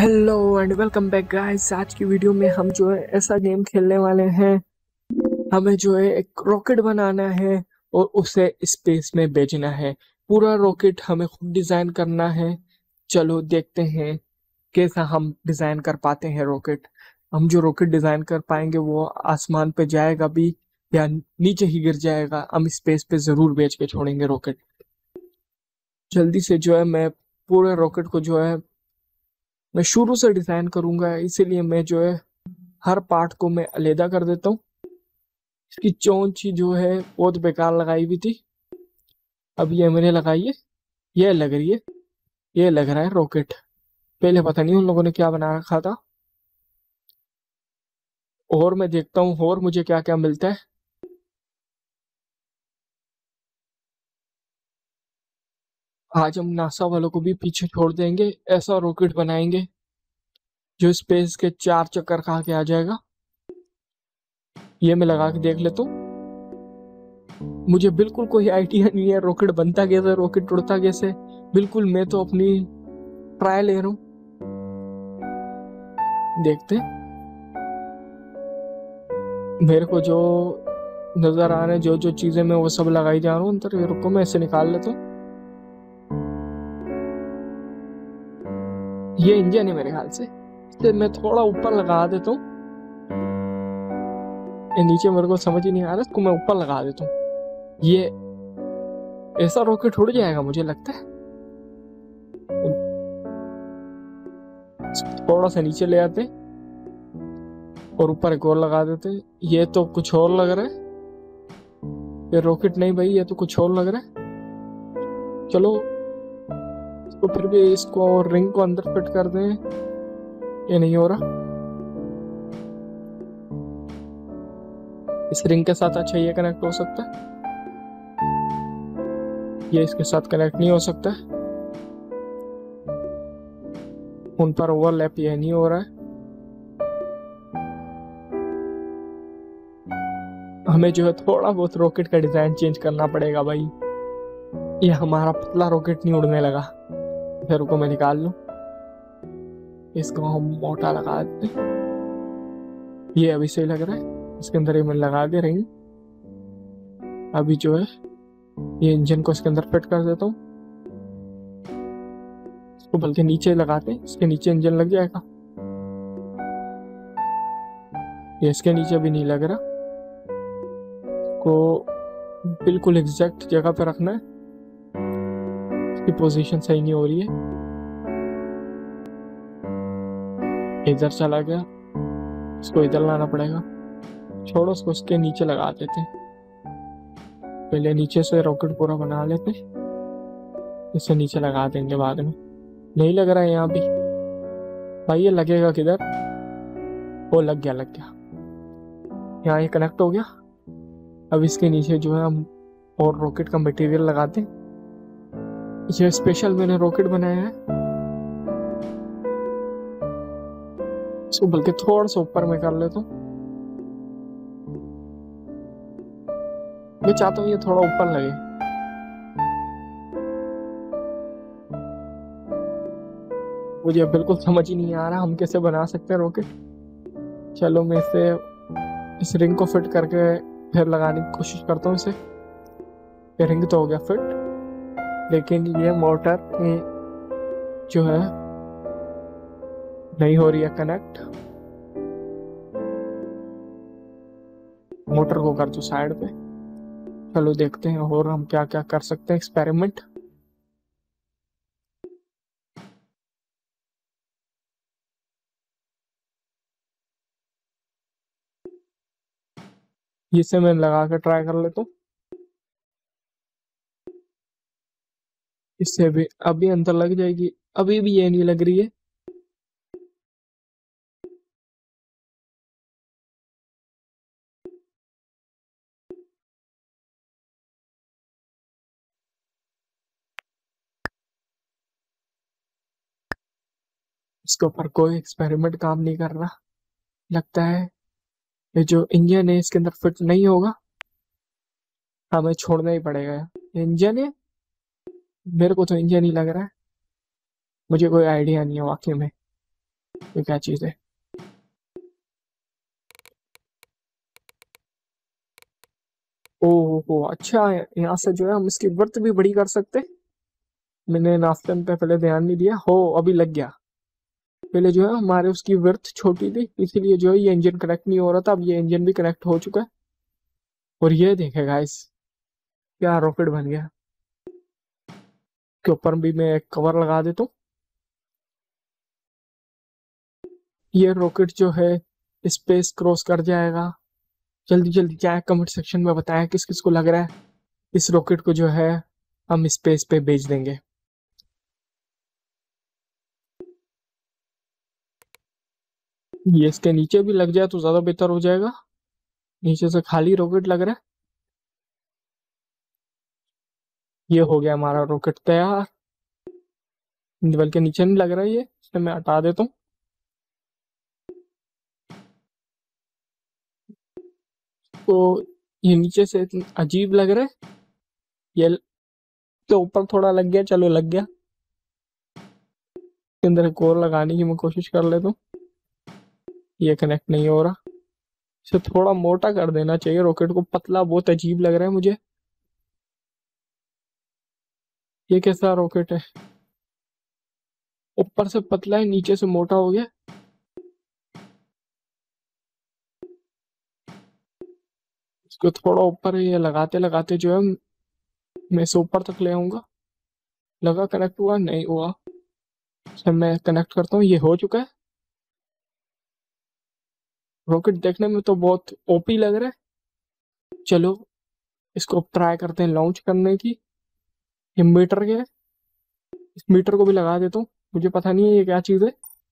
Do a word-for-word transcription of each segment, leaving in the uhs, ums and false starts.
Hello and welcome back guys. आज की video में हम जो है ऐसा गेम खेलने वाले हैं। हमें जो है एक रॉकेट बनाना है और उसे स्पेस में भेजना है। पूरा रॉकेट हमें खुद डिजाइन करना है। चलो देखते हैं कैसा हम डिजाइन कर पाते हैं रॉकेट। हम जो रॉकेट डिजाइन कर पाएंगे वो आसमान पे जाएगा भी या नीचे ही गिर जाएगा, हम स्पेस पे जरूर भेज के छोड़ेंगे रॉकेट। जल्दी से जो है मैं पूरे रॉकेट को जो है मैं शुरू से डिजाइन करूंगा, इसीलिए मैं जो है हर पार्ट को मैं अलहदा कर देता हूँ। इसकी चोंच ही जो है बहुत बेकार लगाई हुई थी, अब ये मैंने लगाई है। ये लग रही है, ये लग रहा है रॉकेट। पहले पता नहीं उन लोगों ने क्या बना रखा था। और मैं देखता हूँ और मुझे क्या क्या मिलता है। आज हम नासा वालों को भी पीछे छोड़ देंगे, ऐसा रॉकेट बनाएंगे जो स्पेस के चार चक्कर खा के आ जाएगा। ये मैं लगा के देख लेता हूँ। मुझे बिल्कुल कोई आइडिया नहीं है रॉकेट बनता कैसे, रॉकेट उड़ता कैसे। बिल्कुल मैं तो अपनी ट्राई ले रहा हूँ, देखते हैं। मेरे को जो नजर आ रहे हैं, जो जो चीजें मैं वो सब लगाई जा रहा हूँ अंदर। ये रुको मैं इसे निकाल लेता हूँ। ये इंजन है मेरे ख्याल से, इसे मैं थोड़ा ऊपर लगा देता हूँ। ये नीचे मेरे को समझ ही नहीं आ रहा, इसको मैं ऊपर लगा देता हूँ। ये ऐसा रॉकेट उड़ जाएगा मुझे लगता है। थोड़ा सा नीचे ले आते और ऊपर एक और लगा देते। ये तो कुछ और लग रहा है, ये रॉकेट नहीं भाई, ये तो कुछ और लग रहा है। चलो तो फिर भी इसको रिंग को अंदर फिट कर दें। ये नहीं हो रहा इस रिंग के साथ। अच्छा ये कनेक्ट हो सकता है, ये इसके साथ कनेक्ट नहीं हो सकता। उन पर ओवरलैप ये नहीं हो रहा है। हमें जो है थोड़ा बहुत रॉकेट का डिजाइन चेंज करना पड़ेगा भाई। ये हमारा पतला रॉकेट नहीं उड़ने लगा। फिर रुको मैं निकाल लूं, इसको हम मोटा लगा देते। ये अभी सही लग रहा है, इसके अंदर ये मैं लगा दे रही हूँ। अभी जो है ये इंजन को इसके अंदर फिट कर देता हूँ। इसको बल्कि नीचे लगाते हैं, इसके नीचे इंजन लग जाएगा। ये इसके नीचे भी नहीं लग रहा। को बिल्कुल एग्जैक्ट जगह पे रखना है, इसकी पोजीशन सही नहीं हो रही है। इधर चला गया, इसको इधर लाना पड़ेगा। छोड़ो, इसको इसके नीचे लगा देते हैं। पहले नीचे से रॉकेट पूरा बना लेते हैं, इसे नीचे लगा देंगे बाद में। नहीं लग रहा है यहाँ भी भाई। ये लगेगा किधर? वो लग गया, लग गया। यहाँ ये कनेक्ट हो गया। अब इसके नीचे जो है हम और रॉकेट का मटेरियल लगाते हैं। ये स्पेशल मैंने रॉकेट बनाया है। इसको बल्कि थोड़ा सा ऊपर में कर लेता हूँ। मैं चाहता हूँ ये थोड़ा ऊपर लगे। मुझे बिल्कुल समझ ही नहीं आ रहा हम कैसे बना सकते हैं रॉकेट। चलो मैं इसे इस रिंग को फिट करके फिर लगाने की कोशिश करता हूँ इसे। ये रिंग तो हो गया फिट, लेकिन ये मोटर जो है नहीं हो रही है कनेक्ट। मोटर को कर दो साइड पे। चलो देखते हैं और हम क्या क्या कर सकते हैं एक्सपेरिमेंट। इसे मैं लगा कर ट्राई कर लेता हूँ। इससे भी अभी अंदर लग जाएगी, अभी भी ये नहीं लग रही है। इसके ऊपर कोई एक्सपेरिमेंट काम नहीं कर रहा लगता है। ये जो इंजन है इसके अंदर फिट नहीं होगा, हमें छोड़ना ही पड़ेगा। इंजन है, मेरे को तो इंजन ही लग रहा है। मुझे कोई आइडिया नहीं है वाकई में। ये क्या चीज है? ओह हो, अच्छा है, यहाँ से जो है हम इसकी वर्थ भी बड़ी कर सकते। मैंने नाश्ते पे पहले ध्यान नहीं दिया हो, अभी लग गया। पहले जो है हमारे उसकी वर्थ छोटी थी, इसीलिए जो है ये इंजन कनेक्ट नहीं हो रहा था, अब ये इंजन भी कनेक्ट हो चुका है। और ये देखे गाइस, क्या रॉकेट बन गया। के ऊपर भी मैं एक कवर लगा देता हूँ। ये रॉकेट जो है स्पेस क्रॉस कर जाएगा। जल्दी जल्दी जाए, कमेंट सेक्शन में बताएं किस किस को लग रहा है इस रॉकेट को जो है हम स्पेस पे भेज देंगे। ये इसके नीचे भी लग जाए तो ज्यादा बेहतर हो जाएगा। नीचे से खाली रॉकेट लग रहा है। ये हो गया हमारा रॉकेट तैयार। बल्कि नीचे नहीं लग रहा है ये, इसे मैं हटा देता हूँ। तो ये नीचे से अजीब लग रहा है। ये तो ऊपर थोड़ा लग गया, चलो लग गया। इसके अंदर एक और लगाने की मैं कोशिश कर लेता हूँ। ये कनेक्ट नहीं हो रहा। इसे थोड़ा मोटा कर देना चाहिए रॉकेट को, पतला बहुत अजीब लग रहा है मुझे। ये कैसा रॉकेट है? ऊपर से पतला है, नीचे से मोटा हो गया। इसको थोड़ा ऊपर ये लगाते लगाते जो है मैं इसे ऊपर तक ले आऊंगा। लगा कनेक्ट हुआ, नहीं हुआ। इसे मैं कनेक्ट करता हूँ, ये हो चुका है। रॉकेट देखने में तो बहुत ओपी लग रहा है। चलो इसको ट्राई करते हैं लॉन्च करने की। ये मीटर के है, इस मीटर को भी लगा देता हूँ। मुझे पता नहीं है ये क्या चीज़ है।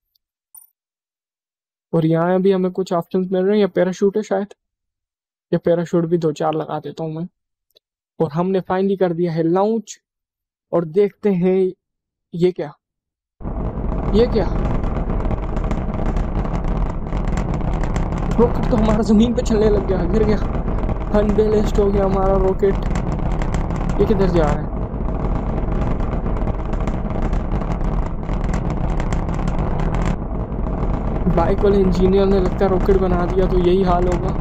और यहाँ भी हमें कुछ ऑप्शंस मिल रहे हैं, या पैराशूट है शायद। या पैराशूट भी दो चार लगा देता हूँ मैं। और हमने फाइनली कर दिया है लॉन्च। और देखते हैं ये क्या, ये क्या। रॉकेट तो हमारा जमीन पे चलने लग गया, गिर गया, अनबैलेंस्ड हो गया हमारा रॉकेट। ये किधर जा रहा है? बाइक वाले इंजीनियर ने लगता है रॉकेट बना दिया, तो यही हाल होगा।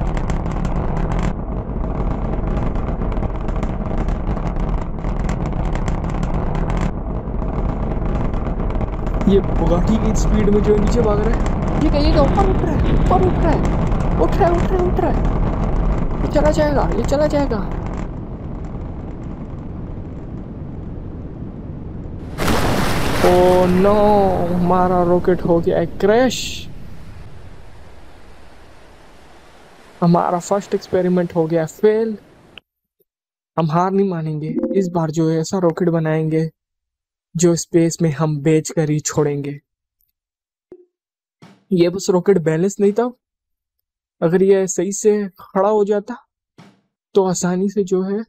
ये बुगाटी की स्पीड में जो है नीचे भाग रहा है। ये क्या, ये क्या, ऊपर उठ रहा है, ऊपर उठ रहा है, उठ रहा है, उठ रहा है, उठ रहा है। ये चला जाएगा, ये चला जाएगा। ओ नो, हमारा रॉकेट हो गया है क्रैश। हमारा फर्स्ट एक्सपेरिमेंट हो गया फेल। हम हार नहीं मानेंगे, इस बार जो है ऐसा रॉकेट बनाएंगे जो स्पेस में हम बेच कर ही छोड़ेंगे। ये बस रॉकेट बैलेंस नहीं था। अगर ये सही से खड़ा हो जाता तो आसानी से जो है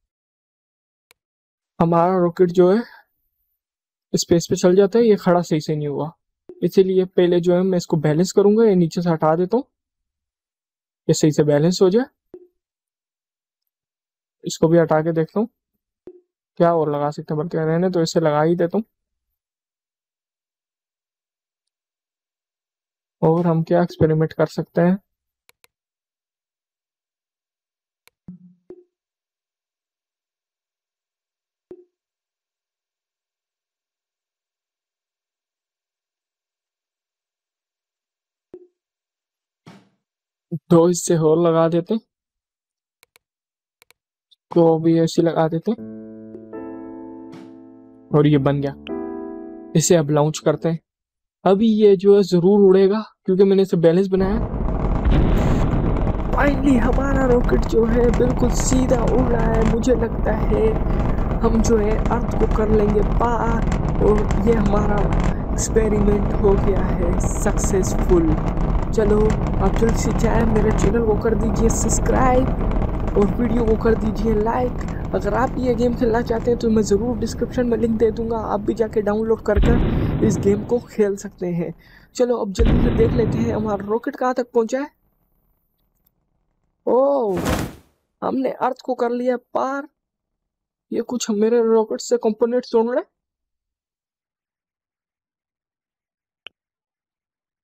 हमारा रॉकेट जो है स्पेस पे चल जाता है। ये खड़ा सही से नहीं हुआ, इसीलिए पहले जो है मैं इसको बैलेंस करूंगा। ये नीचे से हटा देता हूँ, ये सही से बैलेंस हो जाए। इसको भी हटा के देखता हूँ क्या और लगा सकते हैं, बल्कि रहने तो इसे लगा ही देता हूँ। और हम क्या एक्सपेरिमेंट कर सकते हैं? दो इससे और लगा देते हैं, को भी ऐसे लगा देते हैं। और ये बन गया। इसे अब लॉन्च करते हैं। अभी ये जो है जरूर उड़ेगा क्योंकि मैंने इसे बैलेंस बनाया। फाइनली हमारा रॉकेट जो है बिल्कुल सीधा उड़ रहा है। मुझे लगता है हम जो है अर्थ को कर लेंगे पार। और ये हमारा एक्सपेरिमेंट हो गया है सक्सेसफुल। चलो आप जल्द से जाए, मेरे चैनल को कर दीजिए सब्सक्राइब और वीडियो को कर दीजिए लाइक। अगर आप ये गेम खेलना चाहते हैं तो मैं ज़रूर डिस्क्रिप्शन में लिंक दे दूंगा, आप भी जाके डाउनलोड कर कर इस गेम को खेल सकते हैं। चलो अब जल्दी से देख लेते हैं हमारा रॉकेट कहाँ तक पहुँचा है। ओ, हमने अर्थ को कर लिया पार। ये कुछ मेरे रॉकेट से कंपोनेंट जोड़ रहे हैं।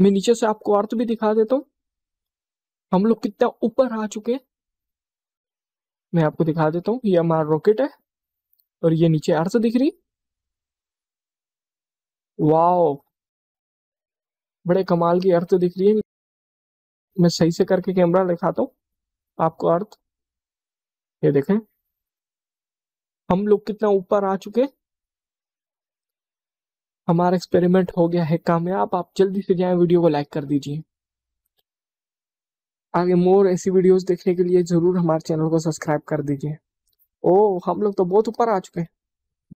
मैं नीचे से आपको अर्थ भी दिखा देता हूँ, हम लोग कितना ऊपर आ चुके हैं। मैं आपको दिखा देता हूँ, ये हमारा रॉकेट है और ये नीचे अर्थ दिख रही। वाओ, बड़े कमाल की अर्थ दिख रही है। मैं सही से करके कैमरा दिखाता हूँ आपको अर्थ। ये देखें, हम लोग कितना ऊपर आ चुके। हमारा एक्सपेरिमेंट हो गया है कामयाब। आप जल्दी से जाएं, वीडियो को लाइक कर दीजिए। आगे मोर ऐसी वीडियोस देखने के लिए जरूर हमारे चैनल को सब्सक्राइब कर दीजिए। ओ, हम लोग तो बहुत ऊपर आ चुके हैं।